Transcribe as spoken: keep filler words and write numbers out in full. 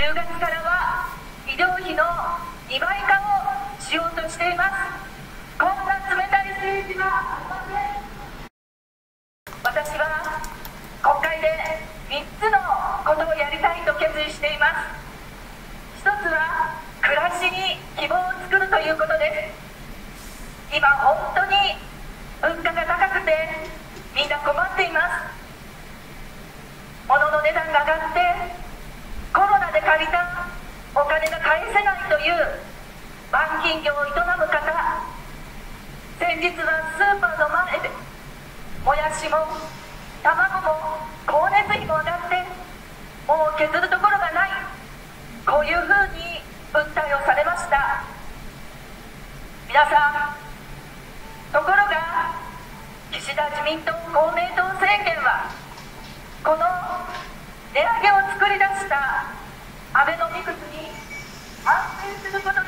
じゅうがつからは医療費のにばい化をしようとしています。こんな冷たい政治はありません。私は国会でみっつのことをやりたいと決意しています。ひとつは暮らしに希望を作るということです。今本当に物価が高くてみんな困っています。物の値段が上がってコロナで借りたお金が返せないという板金業を営む方、先日はスーパーの前でもやしも卵も光熱費も上がってもう削るところがない、こういうふうに訴えをされました。皆さん、ところが岸田自民党公明党政権はこの値上げを作り出したアベノミクスに反省すること